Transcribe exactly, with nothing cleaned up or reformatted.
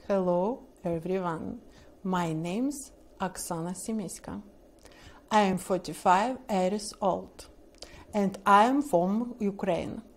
Hello everyone, my name's Oksana Simiska. I am forty-five years old and I am from Ukraine.